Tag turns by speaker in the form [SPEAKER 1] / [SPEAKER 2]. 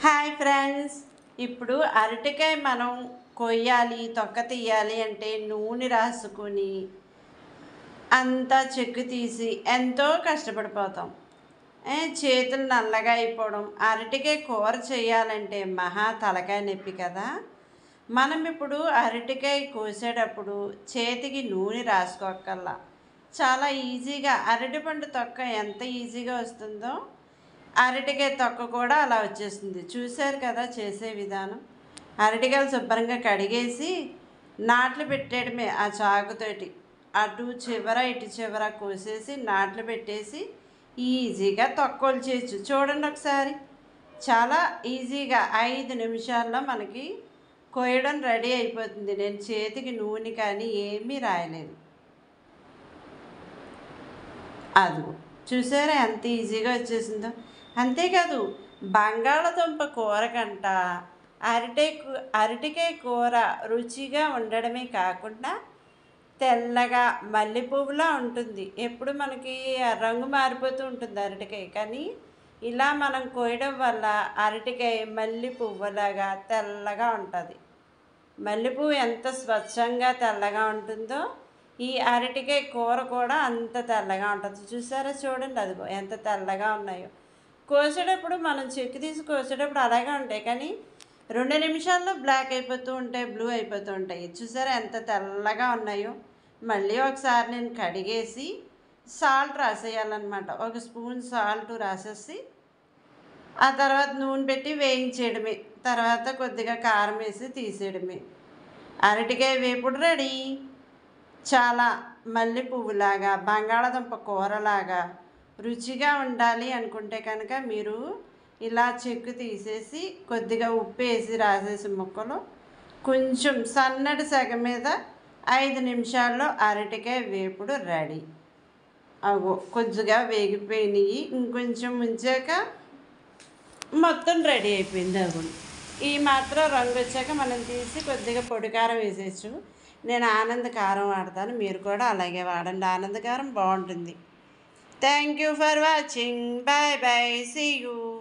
[SPEAKER 1] Hi friends, ఇప్పుడు అరటికాయ మనం కొయ్యాలి, తొక్క తీయాలి అంటే నూనె రాసుకుని అంతా చెక్కు తీసి ఎంతో కష్టపడిపోతాం. చేతులు నల్లగా అయిపోవడం. అరటికాయ కూర చేయాలంటే మహా తలకాయ నొప్పి కదా. మనం ఇప్పుడు అరటికాయ కోసేటప్పుడు చేతికి నూనె రాసుకోకల్లా చాలా ఈజీగా అరటిపండు తొక్క ఎంత ఈజీగా వస్తుందో అరటికాయ తొక్క కూడా అలా వచ్చేస్తుంది. చూశారు కదా చేసే విధానం. అరటికాయలు శుభ్రంగా కడిగేసి నాట్లు పెట్టేయడమే. ఆ చాకుతోటి అటు చివర ఇటు చివర కోసేసి నాట్లు పెట్టేసి ఈజీగా తొక్కలు చేయొచ్చు. చూడండి ఒకసారి, చాలా ఈజీగా 5 నిమిషాల్లో మనకి కోయడం రెడీ అయిపోతుంది. నేను చేతికి నూనె కానీ ఏమీ రాయలేదు. అది చూసారా ఎంత ఈజీగా వచ్చేసిందో. అంతేకాదు, బంగాళదుంప కూర కంట అరటికాయ కూర రుచిగా ఉండడమే కాకుండా తెల్లగా మల్లెపువ్వులా ఉంటుంది. ఎప్పుడు మనకి రంగు మారిపోతూ ఉంటుంది అరటికాయ, కానీ ఇలా మనం కోయడం వల్ల అరటికాయ మల్లెపువ్వులాగా తెల్లగా ఉంటుంది. మల్లెపువ్వు ఎంత స్వచ్ఛంగా తెల్లగా ఉంటుందో ఈ అరటికాయ కూర కూడా అంత తెల్లగా ఉంటుంది. చూసారా, చూడండి అదిగో ఎంత తెల్లగా ఉన్నాయో. కోసేటప్పుడు మనం చెక్కు తీసి కోసేటప్పుడు అలాగే ఉంటాయి, కానీ 2 నిమిషాల్లో బ్లాక్ అయిపోతూ ఉంటాయి, బ్లూ అయిపోతూ ఉంటాయి. చూసారా ఎంత తెల్లగా ఉన్నాయో. మళ్ళీ ఒకసారి నేను కడిగేసి సాల్ట్ రాసేయాలన్నమాట. 1 స్పూన్ సాల్ట్ రాసేసి ఆ తర్వాత నూనె పెట్టి వేయించేయడమే. తర్వాత కొద్దిగా కారం వేసి తీసేయడమే. అరటికాయ వేపుడు రెడీ. చాలా మల్లెపువ్వులాగా బంగాళదుంప కూరలాగా రుచిగా ఉండాలి అనుకుంటే కనుక మీరు ఇలా చెక్కు తీసేసి కొద్దిగా ఉప్పు వేసి రాసేసి ముక్కలు కొంచెం సన్నటి సెగ మీద 5 నిమిషాల్లో అరటికాయ వేపుడు రెడీ. అగో కొద్దిగా వేగిపోయినాయి, ఇంకొంచెం ఉంచాక మొత్తం రెడీ అయిపోయింది. అవి ఈ మాత్రం రంగు వచ్చాక మనం తీసి కొద్దిగా పొడి కారం వేసేయచ్చు. నేను ఆనంద కారం వాడతాను, మీరు కూడా అలాగే వాడండి. ఆనంద కారం బాగుంటుంది. Thank you for watching. Bye bye, see you.